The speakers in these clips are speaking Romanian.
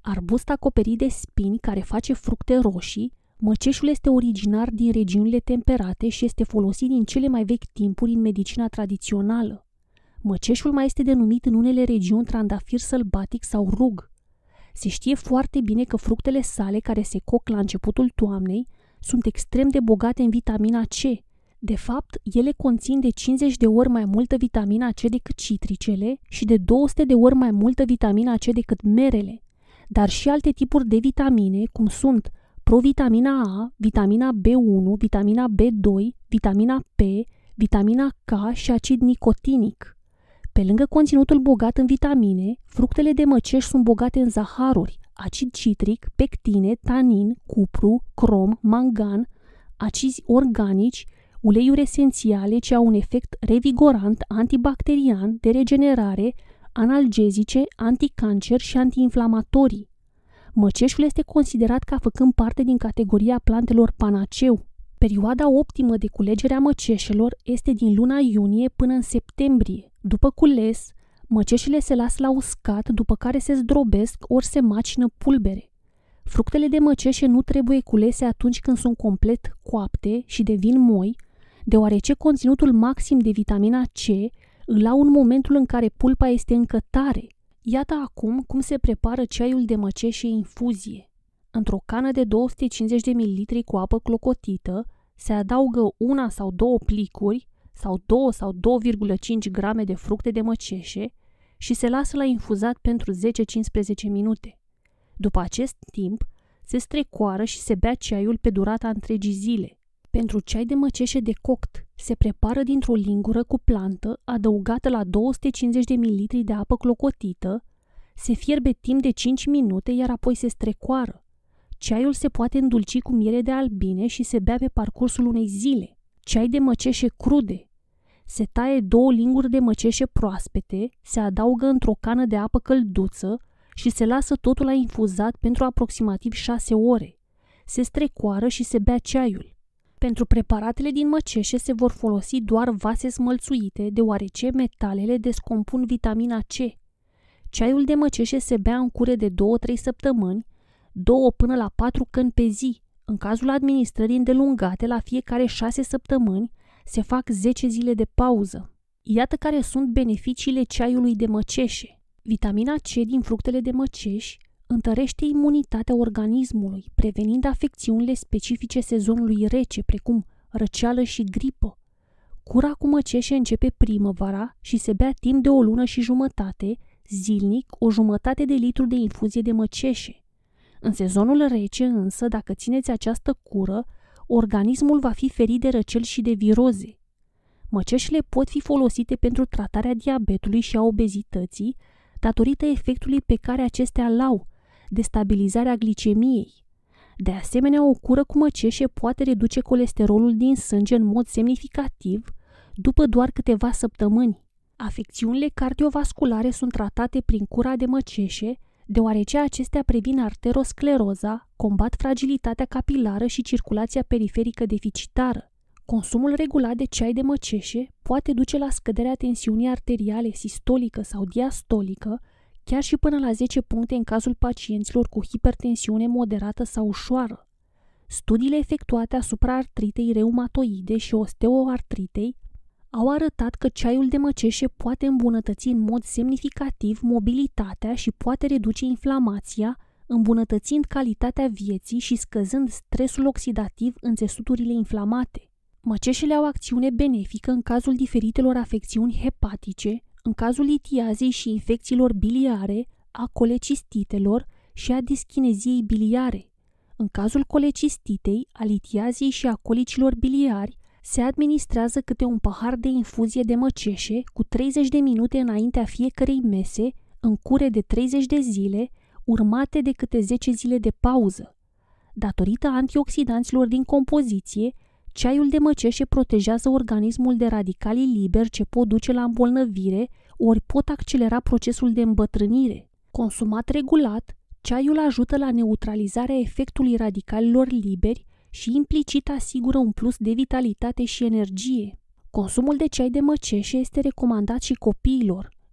Arbust acoperit de spini care face fructe roșii, măceșul este originar din regiunile temperate și este folosit din cele mai vechi timpuri în medicina tradițională. Măceșul mai este denumit în unele regiuni trandafir sălbatic sau rug. Se știe foarte bine că fructele sale, care se coc la începutul toamnei, sunt extrem de bogate în vitamina C. De fapt, ele conțin de 50 de ori mai multă vitamina C decât citricele și de 200 de ori mai multă vitamina C decât merele, dar și alte tipuri de vitamine, cum sunt provitamina A, vitamina B1, vitamina B2, vitamina P, vitamina K și acid nicotinic. Pe lângă conținutul bogat în vitamine, fructele de măceș sunt bogate în zaharuri, acid citric, pectine, tanin, cupru, crom, mangan, acizi organici, uleiuri esențiale ce au un efect revigorant, antibacterian, de regenerare, analgezice, anticancer și antiinflamatorii. Măceșul este considerat ca făcând parte din categoria plantelor panaceu. Perioada optimă de culegere a măceșelor este din luna iunie până în septembrie. După cules, măceșele se lasă la uscat, după care se zdrobesc ori se macină pulbere. Fructele de măceșe nu trebuie culese atunci când sunt complet coapte și devin moi, deoarece conținutul maxim de vitamina C îl au în momentul în care pulpa este încă tare. Iată acum cum se prepară ceaiul de măceșe infuzie. Într-o cană de 250 de ml cu apă clocotită se adaugă 1 sau 2 plicuri sau 2 sau 2,5 grame de fructe de măceșe și se lasă la infuzat pentru 10-15 minute. După acest timp, se strecoară și se bea ceaiul pe durata întregii zile. Pentru ceai de măceșe decoct, se prepară dintr-o lingură cu plantă adăugată la 250 de ml de apă clocotită, se fierbe timp de 5 minute, iar apoi se strecoară. Ceaiul se poate îndulci cu miere de albine și se bea pe parcursul unei zile. Ceai de măceșe crude. Se taie 2 linguri de măceșe proaspete, se adaugă într-o cană de apă călduță și se lasă totul la infuzat pentru aproximativ 6 ore. Se strecoară și se bea ceaiul. Pentru preparatele din măceșe se vor folosi doar vase smălțuite, deoarece metalele descompun vitamina C. Ceaiul de măceșe se bea în cure de 2-3 săptămâni, 2 până la 4 căni pe zi. În cazul administrării îndelungate, la fiecare 6 săptămâni, se fac 10 zile de pauză. Iată care sunt beneficiile ceaiului de măceșe. Vitamina C din fructele de măceș întărește imunitatea organismului, prevenind afecțiunile specifice sezonului rece, precum răceală și gripă. Cura cu măceșe începe primăvara și se bea timp de o lună și jumătate, zilnic, o jumătate de litru de infuzie de măceșe. În sezonul rece însă, dacă țineți această cură, organismul va fi ferit de răceli și de viroze. Măceșele pot fi folosite pentru tratarea diabetului și a obezității, datorită efectului pe care acestea îl au, de stabilizarea glicemiei. De asemenea, o cură cu măceșe poate reduce colesterolul din sânge în mod semnificativ după doar câteva săptămâni. Afecțiunile cardiovasculare sunt tratate prin cura de măceșe, deoarece acestea previn arteroscleroza, combat fragilitatea capilară și circulația periferică deficitară. Consumul regulat de ceai de măceșe poate duce la scăderea tensiunii arteriale sistolică sau diastolică, chiar și până la 10 puncte în cazul pacienților cu hipertensiune moderată sau ușoară. Studiile efectuate asupra artritei reumatoide și osteoartritei au arătat că ceaiul de măceșe poate îmbunătăți în mod semnificativ mobilitatea și poate reduce inflamația, îmbunătățind calitatea vieții și scăzând stresul oxidativ în țesuturile inflamate. Măceșele au acțiune benefică în cazul diferitelor afecțiuni hepatice, în cazul litiazei și infecțiilor biliare, a colecistitelor și a dischineziei biliare. În cazul colecistitei, a litiazei și a colicilor biliari, se administrează câte un pahar de infuzie de măceșe cu 30 de minute înaintea fiecărei mese, în cure de 30 de zile, urmate de câte 10 zile de pauză. Datorită antioxidanților din compoziție, ceaiul de măceșe protejează organismul de radicalii liberi ce pot duce la îmbolnăvire ori pot accelera procesul de îmbătrânire. Consumat regulat, ceaiul ajută la neutralizarea efectului radicalilor liberi și implicit asigură un plus de vitalitate și energie. Consumul de ceai de măceșe este recomandat și copiilor.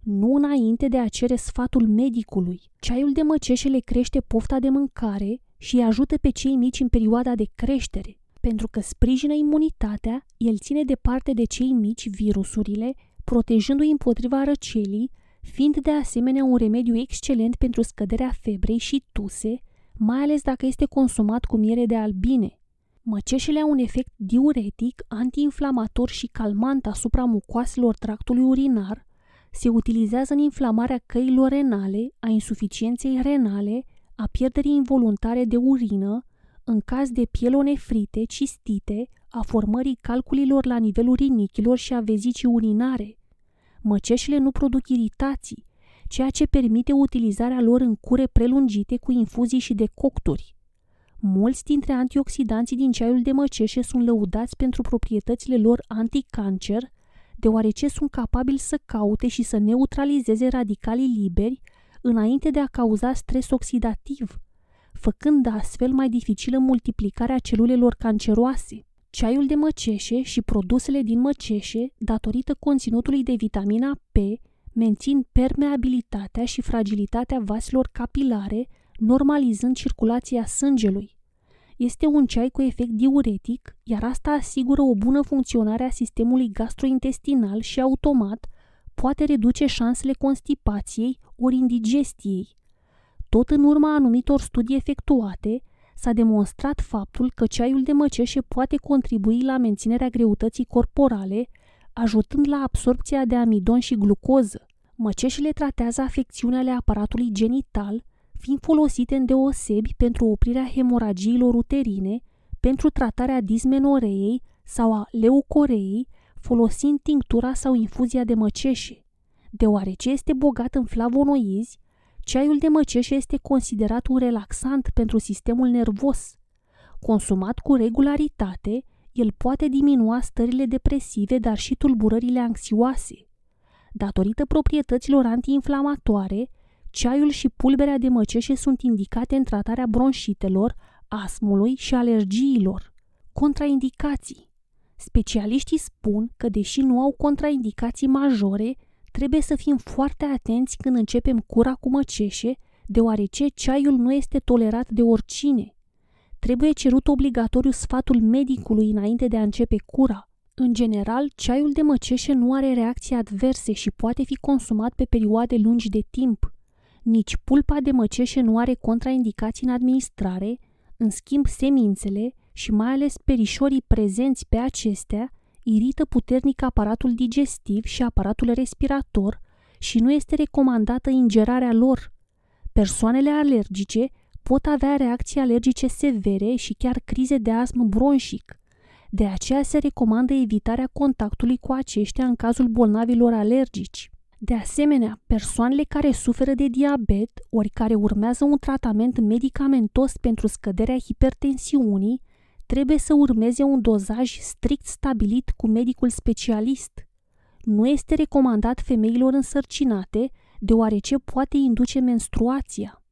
nu înainte de a cere sfatul medicului. Ceaiul de măceșe le crește pofta de mâncare și îi ajută pe cei mici în perioada de creștere. Pentru că sprijină imunitatea, el ține departe de cei mici virusurile, protejându-i împotriva răcelii, fiind de asemenea un remediu excelent pentru scăderea febrei și tuse, mai ales dacă este consumat cu miere de albine. Măceșele au un efect diuretic, antiinflamator și calmant asupra mucoaselor tractului urinar, se utilizează în inflamarea căilor renale, a insuficienței renale, a pierderii involuntare de urină, în caz de pielonefrite, cistite, a formării calculilor la nivelul rinichilor și a vezicii urinare. Măceșele nu produc iritații, ceea ce permite utilizarea lor în cure prelungite cu infuzii și decocturi. Mulți dintre antioxidanții din ceaiul de măceșe sunt lăudați pentru proprietățile lor anticancer, deoarece sunt capabili să caute și să neutralizeze radicalii liberi înainte de a cauza stres oxidativ, făcând astfel mai dificilă multiplicarea celulelor canceroase. Ceaiul de măceșe și produsele din măceșe, datorită conținutului de vitamina P, mențin permeabilitatea și fragilitatea vaselor capilare, normalizând circulația sângelui. Este un ceai cu efect diuretic, iar asta asigură o bună funcționare a sistemului gastrointestinal și automat poate reduce șansele constipației ori indigestiei. Tot în urma anumitor studii efectuate, s-a demonstrat faptul că ceaiul de măceșe poate contribui la menținerea greutății corporale, ajutând la absorbția de amidon și glucoză. Măceșele tratează afecțiuni ale aparatului genital, fiind folosite îndeosebi pentru oprirea hemoragiilor uterine, pentru tratarea dismenoreei sau a leucoreei, folosind tinctura sau infuzia de măceșe. Deoarece este bogat în flavonoizi, ceaiul de măceșe este considerat un relaxant pentru sistemul nervos. Consumat cu regularitate, el poate diminua stările depresive, dar și tulburările anxioase. Datorită proprietăților antiinflamatoare, ceaiul și pulberea de măceșe sunt indicate în tratarea bronșitelor, astmului și alergiilor. Contraindicații. Specialiștii spun că, deși nu au contraindicații majore, trebuie să fim foarte atenți când începem cura cu măceșe, deoarece ceaiul nu este tolerat de oricine. Trebuie cerut obligatoriu sfatul medicului înainte de a începe cura. În general, ceaiul de măceșe nu are reacții adverse și poate fi consumat pe perioade lungi de timp. Nici pulpa de măceșe nu are contraindicații în administrare, în schimb semințele și mai ales perișorii prezenți pe acestea irită puternic aparatul digestiv și aparatul respirator și nu este recomandată ingerarea lor. Persoanele alergice pot avea reacții alergice severe și chiar crize de astm bronșic. De aceea se recomandă evitarea contactului cu aceștia în cazul bolnavilor alergici. De asemenea, persoanele care suferă de diabet ori care urmează un tratament medicamentos pentru scăderea hipertensiunii trebuie să urmeze un dozaj strict stabilit cu medicul specialist. Nu este recomandat femeilor însărcinate, deoarece poate induce menstruația.